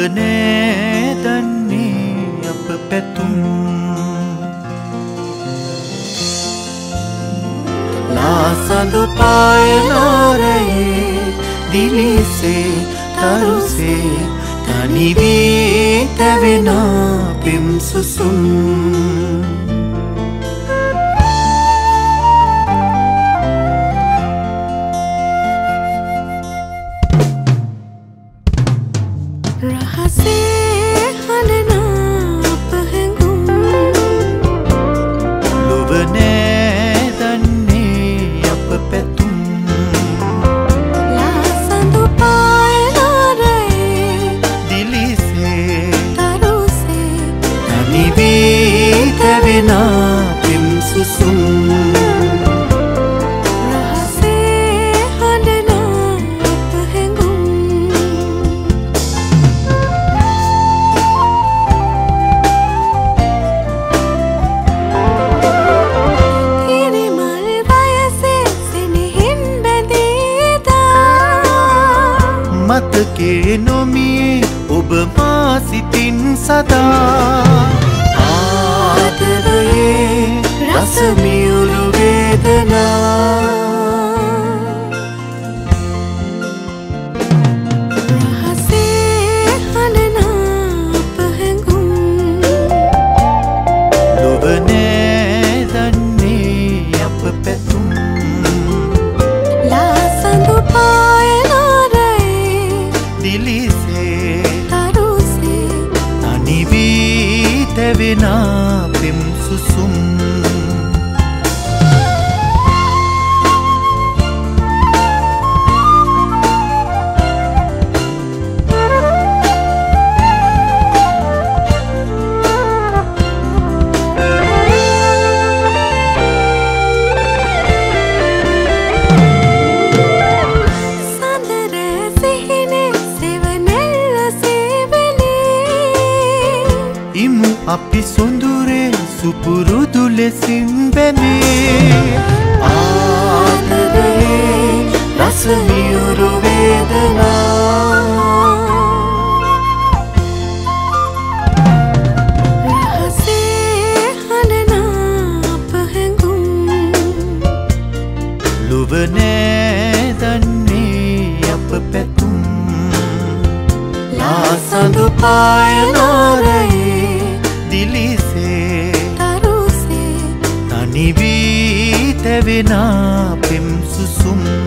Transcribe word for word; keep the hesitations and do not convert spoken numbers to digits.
නෑ දන්නේ අප පැතුම් ලාසඳු පායනාරයේ දිලිසේ තරුසේ තනිවී තැවෙන පෙම් සුසුම් මතකේ නොමියේ ඔබ මා සිතින් සදා ආදරයේ රස මියුළු වේදනා රහසේ හඬන අප හැඟුම් ලොව නෑ දන්නේ අප පැතුම් ලාසඳු දිලිසේ තරුසේ තනිවී තැවෙන පෙම් සුසුම් ඉමු අපි සොඳුරේ සුපුරුදු ලෙසින් බැඳේ ආදරයේ රස මියුරු වේදනා රහසේ හඬන අප හැඟුම් ලොව නෑ දන්නේ අප පැතුම් ලාසඳු පායනාරයේ දිලිසේ තරුසේ තනිවී තැවෙන පෙම් සුසුම්